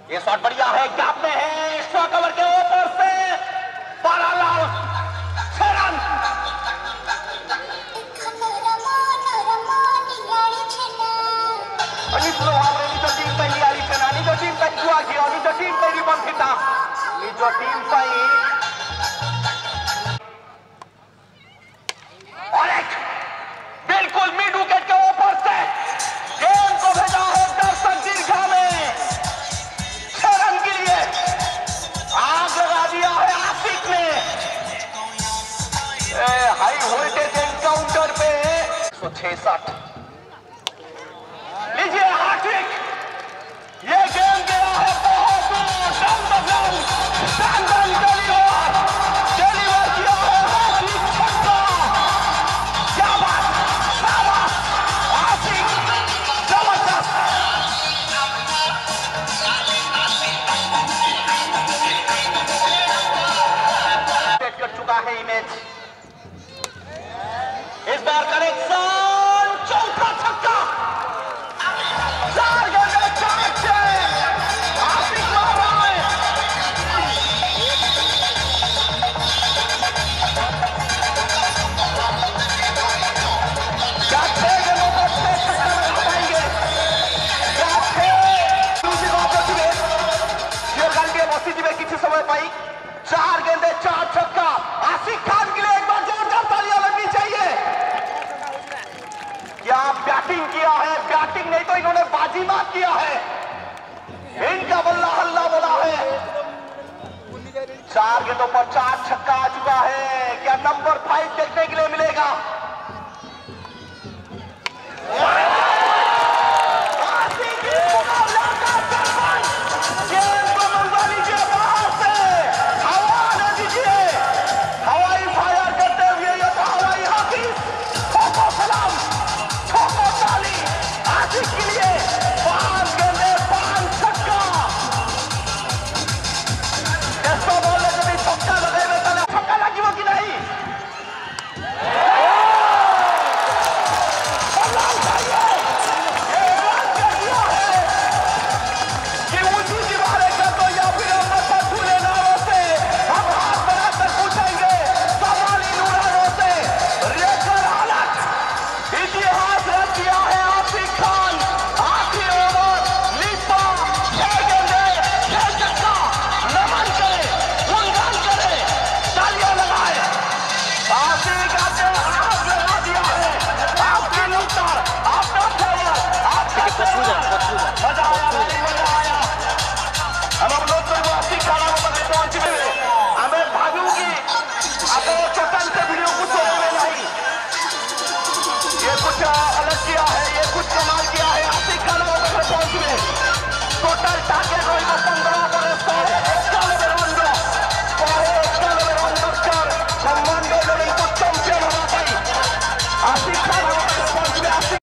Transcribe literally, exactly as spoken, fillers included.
ये शॉट बढ़िया है, गैप में है, स्ट्राइक कवर के ऊपर से बारह लाल छह रन। निजो हमरे निजो टीम पे लियाली छना, निजो टीम पे जुआ गयो, निजो टीम पे रिबन खिता, निजो टीम पे और एक बिल्कुल मिड विकेट के ऊपर से गेंद को भेजा है दर्शक दीर्घा में छह रन के लिए। आग लगा दिया है आसिफ ने हाई वोल्टेज एनकाउंटर पे एक सौ छियासठ। लीजिए हैट्रिक, ये गेम गया है बहुत दूर, down the ground, down the deliver deliver किया है हैट्रिक छक्का। क्या बात, शाबाश आसिफ, जबरदस्त। सेट कर चुका है इमेज, इस बार कनेक्शन, चौथा छक्का, चार गेंदें चार छह, आसिफ मार रहा है। क्या छह गेंदों पर छह छक्का लगा पाएंगे? क्या छह म्यूजिक ऑपरेटिव शिवगंगे मस्जिद में किसी समय पाई चार गेंदें चार छक्का। आसिफ खान के लिए एक बार जोरदार तालियां लगनी चाहिए। क्या बैटिंग किया है, बैटिंग नहीं तो इन्होंने बाजीबात किया है, इनका बल्ला हल्ला बोला है। चार गेंदों पर चार छक्का आ चुका है, क्या नंबर फाइव देखने के लिए मिलेगा?